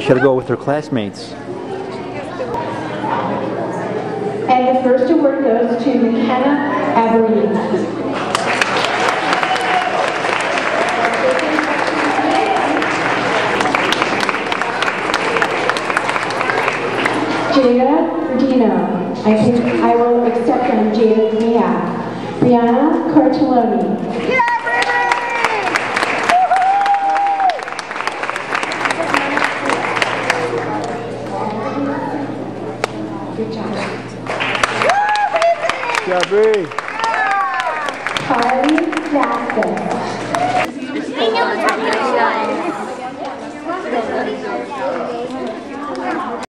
She had to go with her classmates. And the first award goes to McKenna Avery. Jada Dino. I will accept on Jada's behalf. Brianna Cortelloni. Good job. Good job, Bri. Carly Jackson.